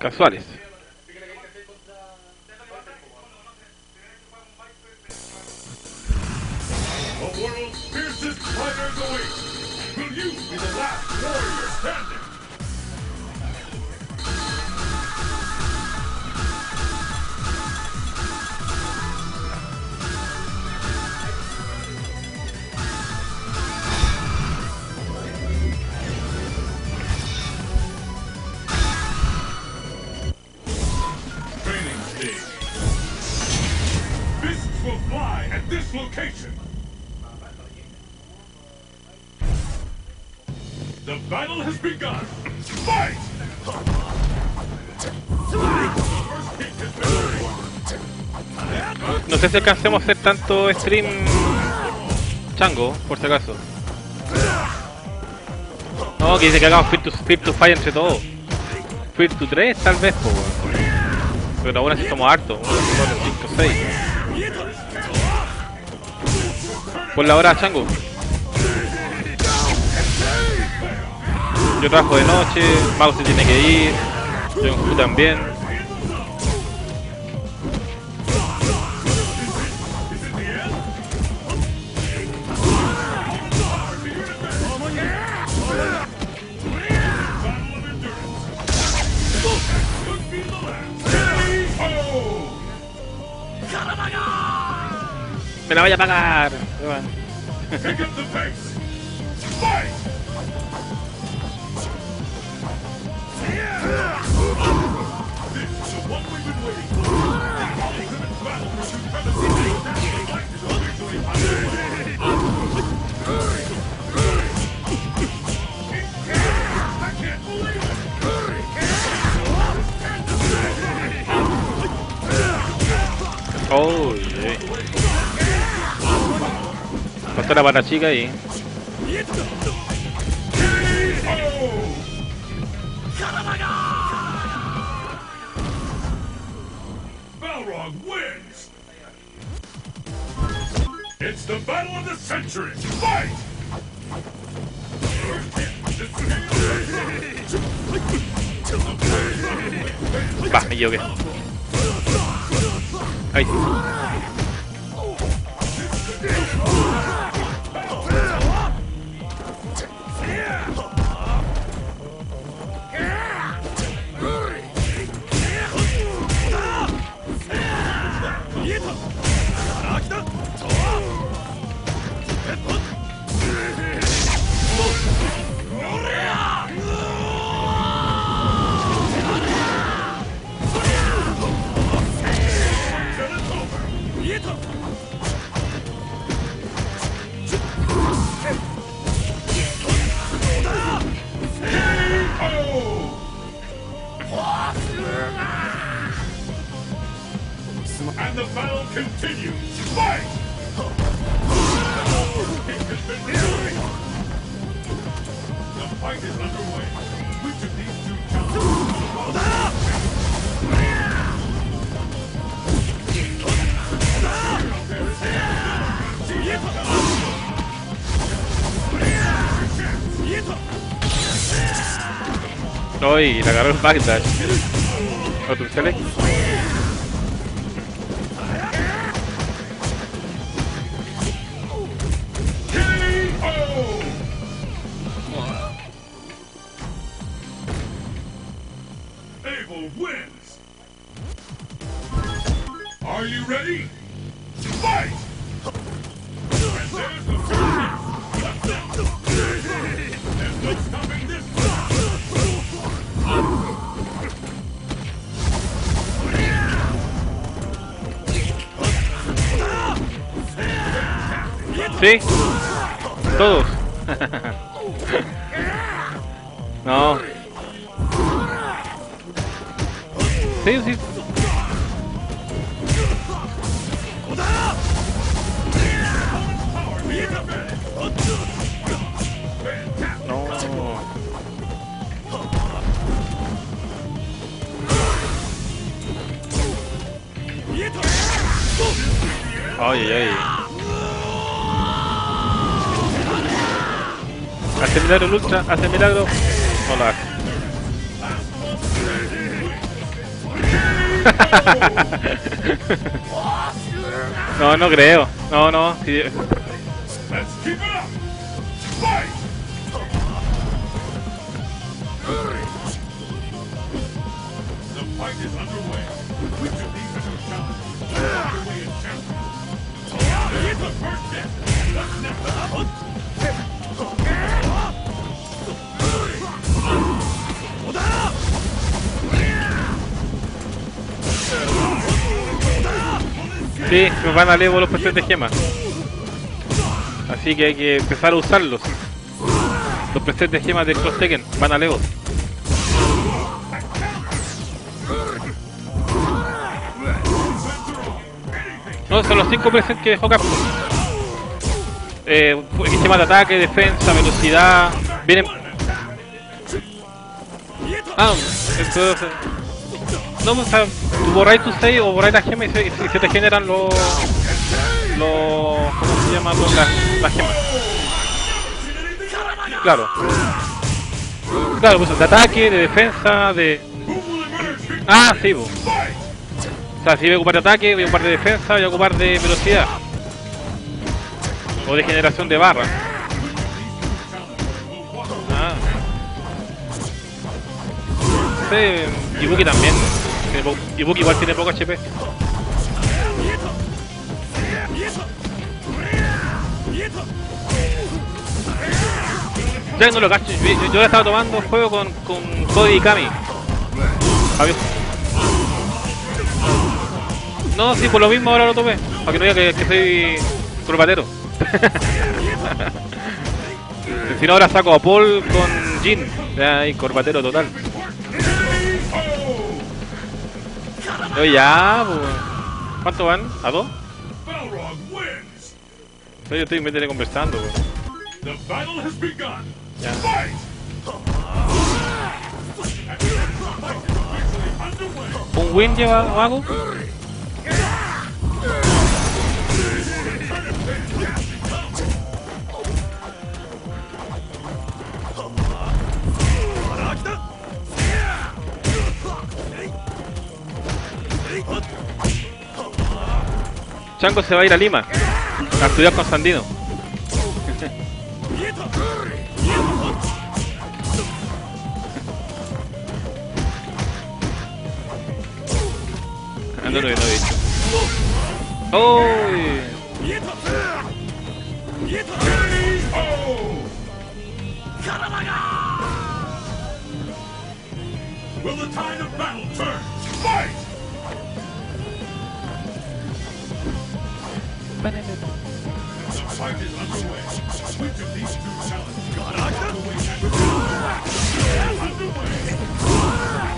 Casuales. The world's fiercest fighters await. Will you be the last warrior standing? Training stage. Fists will fly at this location. The battle has begun! Fight! No sé si alcancemos a hacer tanto stream chango, por si acaso. No, que dice que hagamos Fear to Fight entre todos. Fear to 3 tal vez, po, weón. Pero aún así somos hartos, 1, 2, 5, 6. Por la hora, chango. Yo trabajo de noche, Mago se tiene que ir, yo también. Me la voy a pagar. Pick up the pace! Fight! This is the one we've been waiting for. The ultimate battle for supremacy. I can't believe it! Oh, yeah. Pasó la pata chica y... Balrog wins! It's the battle of the century! Fight! Va, me equivoqué. Ay. And the battle continues! Fight! The fight is underway. Which of these two Ay, la agarró el backdash. Otro select. Abel wins! Are you ready? Fight! And there's the first hit! There's no stopping this! Sí, todos. No. Sí, sí. No. Ay, ay, ay. Hace milagro el ultra, hace milagro. No lo hace. No, no creo. No, no. Sí. Let's keep it up. Fight. The fight is underway. Which of these is your challenge? Underway in champion. Here's the first hit. That's next. Sí, me van a levo los presentes de gemas. Así que hay que empezar a usarlos. Los presentes de gemas de Cross Tekken van a levo. No, son los 5 presentes que dejó Capcom. Gemas de ataque, defensa, velocidad. Vienen. Ah, entonces. No, o sea, tú borráis tu save o borráis la gema y se te generan los. ¿Cómo se llama? Las gemas. Claro. Claro, pues de ataque, de defensa, de. Ah, sí, pues. O sea, si voy a ocupar de ataque, voy a ocupar de defensa, voy a ocupar de velocidad. O de generación de barras. Ah. Sí, Ibuki también. Ibuki igual tiene poco HP. Ya no lo cacho. Yo estaba tomando juego con Cody y Kami. No, sí, por lo mismo ahora lo tomé. Para que no diga que soy corbatero. Si no, ahora saco a Paul con Jin. Ya hay corbatero total. Oye, ya, pues. ¿Cuánto van? ¿A 2? Balrog wins. Yo estoy en vez de conversando, pues. The battle has begun. Ya. Fight. ¿Un win lleva Mago? Chango se va a ir a Lima a estudiar con Sandino. No lo he visto. ¡Oh! Will the tide of battle turn? Fight! The fight is underway. Which of these two challenges? Underway.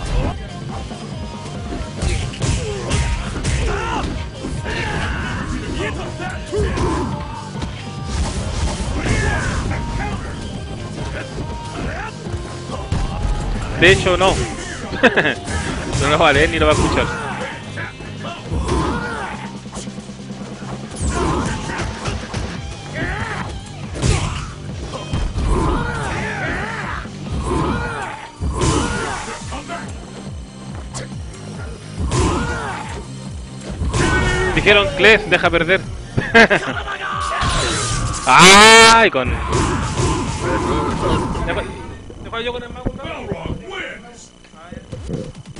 De hecho, no. No lo va a leer ni lo va a escuchar. Dijeron, Kles, deja perder. ¡Ay! Con... ¿Te fallo con el mago? Balrog wins.